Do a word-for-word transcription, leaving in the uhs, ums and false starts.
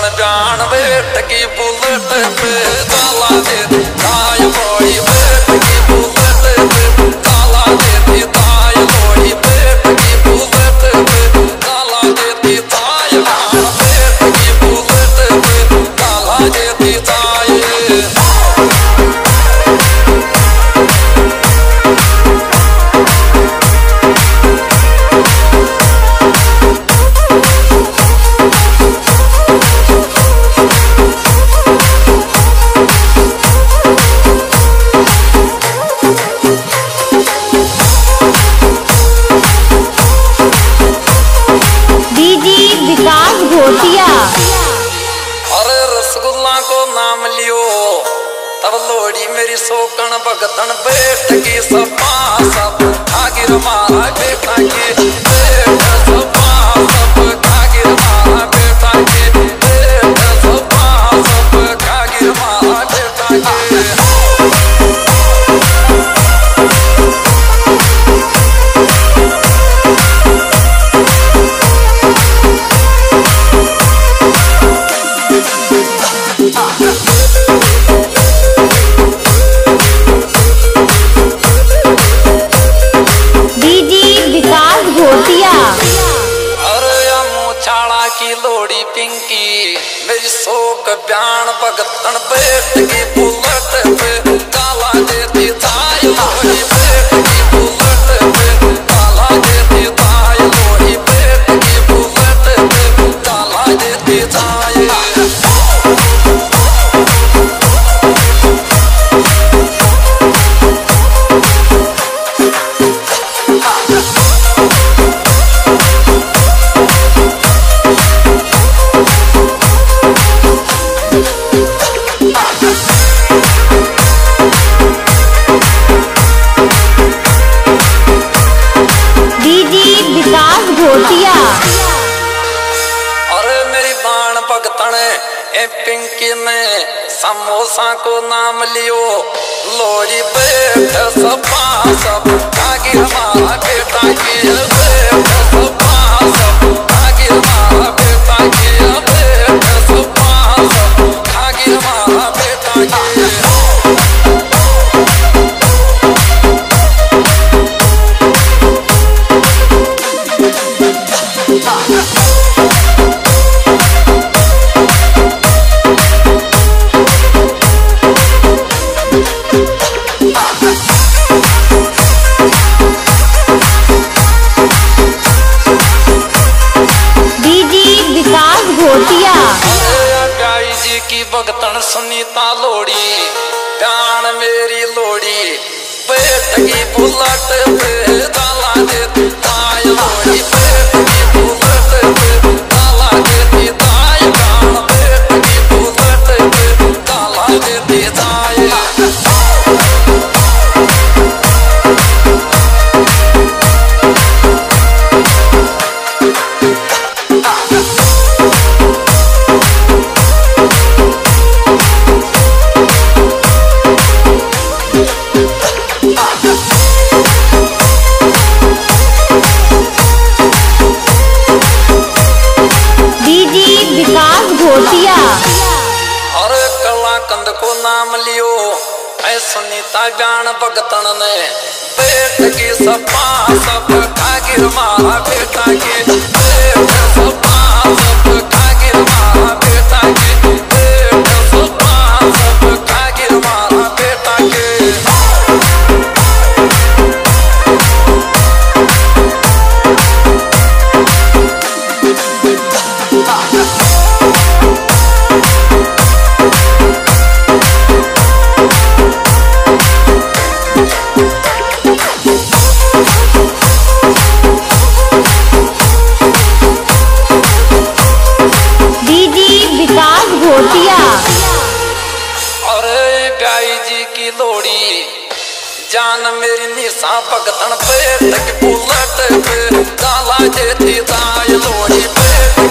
भगतन जान बेट की बुलेट पे ताला दे ताय लोड़ी बेट की बुलेट पे ताला देती ताय लोड़ी बेट की बुलेट पे ताला देती ताय बेट की बुलेट पे ताला देती ताय। अरे रसगुल्ला को नाम लियो तब लोड़ी मेरी सोकन भगतन बेट की सपा सब खागिर मारा बेटा के बेट सपा सब खागिर मारा बेटा के बेट सपा सब खागिर मारा बेटा के। की लोड़ी पिंकी मेरी सोक बयान भगतन बेट की बुलेट पे काला देती ताय लोड़ी बेट की बुलेट पे काला देती ताय लोड़ी बेट की बुलेट पे काला देती ताय। अरे मेरी बाण भगतन ए पिंकी ने समोसा को नाम लियो लोड़ी बेट सपा सब खागिर मारा बेटा की बेट सपा सब खागिर मारा बेटा की बेट सपा सब खागिर मारा बेटा की। भगतन सुनीता लोड़ी जान मेरी लोड़ी बेट की बुलेट पे ताला देती ताय लोड़ी बेट की बुलेट पे ताला देती ताय जान बेट की बुलेट पे ताला देती ताय। अरे कलाकंद को नाम लियो ऐ सुनीता जान भगतन ने बेट की सपा सब खागिर मारा बेटा के बेट सपा सब खागिर मारा बेटा के बेट सपा सब खागिर मारा बेटा के। जान मेरी निशा भगतन बेट की बुलेट पे ताला देती ताय लोड़ी बेट